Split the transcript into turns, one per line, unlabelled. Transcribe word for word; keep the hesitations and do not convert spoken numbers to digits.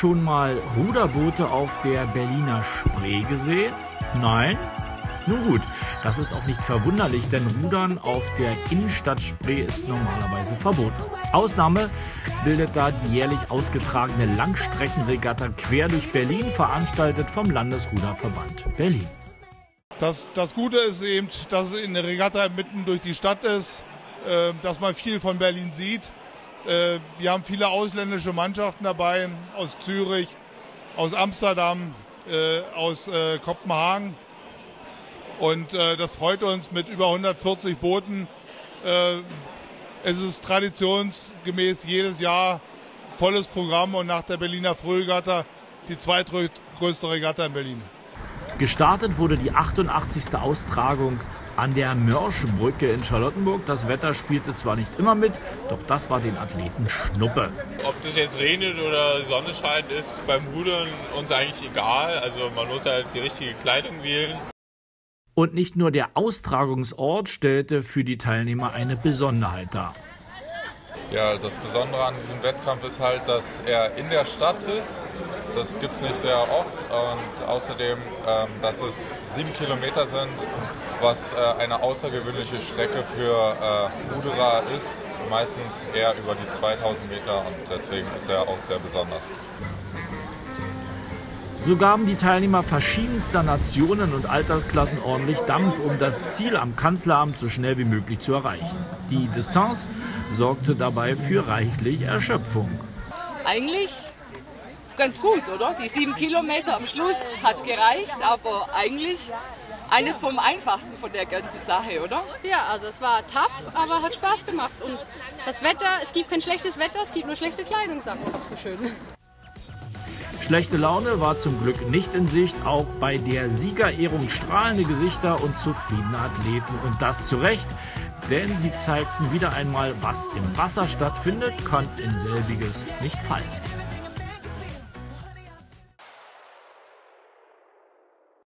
schon mal Ruderboote auf der Berliner Spree gesehen? Nein? Nun gut, das ist auch nicht verwunderlich, denn Rudern auf der Innenstadt Spree ist normalerweise verboten. Ausnahme bildet da die jährlich ausgetragene Langstreckenregatta quer durch Berlin, veranstaltet vom Landesruderverband Berlin.
Das, das Gute ist eben, dass es eine Regatta mitten durch die Stadt ist, äh, dass man viel von Berlin sieht. Äh, wir haben viele ausländische Mannschaften dabei, aus Zürich, aus Amsterdam, äh, aus äh, Kopenhagen. Und äh, das freut uns mit über hundertvierzig Booten. Äh, es ist traditionsgemäß jedes Jahr volles Programm und nach der Berliner Frühregatta die zweitgrößte Regatta in Berlin.
Gestartet wurde die achtundachtzigste Austragung an der Mörschbrücke in Charlottenburg. Das Wetter spielte zwar nicht immer mit, doch das war den Athleten Schnuppe.
Ob das jetzt regnet oder Sonne scheint, ist beim Rudern uns eigentlich egal. Also man muss halt die richtige Kleidung wählen.
Und nicht nur der Austragungsort stellte für die Teilnehmer eine Besonderheit dar.
Ja, das Besondere an diesem Wettkampf ist halt, dass er in der Stadt ist. Das gibt es nicht sehr oft. Und außerdem, ähm, dass es sieben Kilometer sind, was äh, eine außergewöhnliche Strecke für äh, Ruderer ist. Meistens eher über die zweitausend Meter und deswegen ist er auch sehr besonders.
So gaben die Teilnehmer verschiedenster Nationen und Altersklassen ordentlich Dampf, um das Ziel am Kanzleramt so schnell wie möglich zu erreichen. Die Distanz sorgte dabei für reichlich Erschöpfung.
Eigentlich ganz gut, oder? Die sieben Kilometer am Schluss hat gereicht, aber eigentlich eines vom Einfachsten von der ganzen Sache, oder?
Ja, also es war tough, aber hat Spaß gemacht. Und das Wetter, es gibt kein schlechtes Wetter, es gibt nur schlechte Kleidung, sagt man auch so schön.
Schlechte Laune war zum Glück nicht in Sicht, auch bei der Siegerehrung strahlende Gesichter und zufriedene Athleten. Und das zu Recht, denn sie zeigten wieder einmal, was im Wasser stattfindet, kann in selbiges nicht fallen.